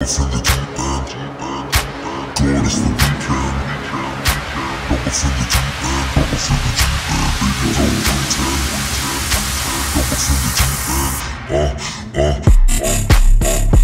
off in the deep end. God is the weekend. Jump off in the deep end. Jump off in the deep end. Baby, don't pretend. Jump off in the deep end.